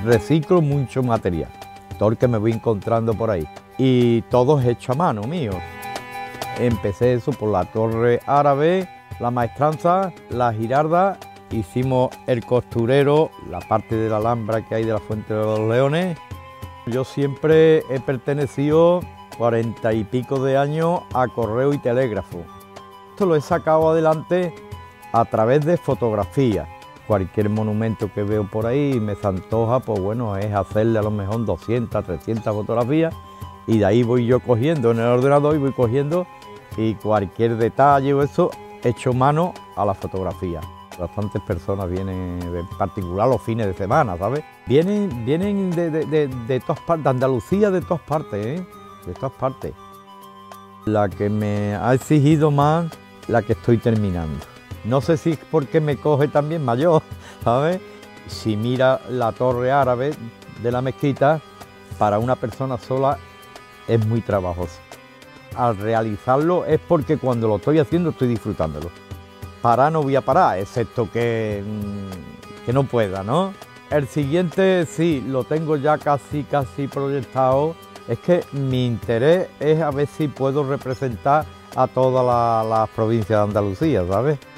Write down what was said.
reciclo mucho material, todo el que me voy encontrando por ahí. Y todo es hecho a mano mío. Empecé eso por la Torre Árabe, la Maestranza, la Girarda, hicimos el Costurero, la parte de la Alhambra que hay de la Fuente de los Leones. Yo siempre he pertenecido 40 y pico de años a correo y telégrafo. Esto lo he sacado adelante a través de fotografía. Cualquier monumento que veo por ahí me se antoja, pues bueno, es hacerle a lo mejor 200, 300 fotografías y de ahí voy yo cogiendo en el ordenador y voy cogiendo y cualquier detalle o eso hecho mano a la fotografía. Bastantes personas vienen, en particular los fines de semana, ¿sabes? Vienen de todas partes, de Andalucía, de todas partes, ¿eh? De todas partes. La que me ha exigido más, la que estoy terminando. No sé si es porque me coge también mayor, ¿sabes? Si mira la Torre Árabe de la mezquita, para una persona sola es muy trabajoso. Al realizarlo es porque cuando lo estoy haciendo estoy disfrutándolo. Parar no voy a parar, excepto que no pueda, ¿no? El siguiente sí, lo tengo ya casi proyectado. Es que mi interés es a ver si puedo representar a todas las provincias de Andalucía, ¿sabes?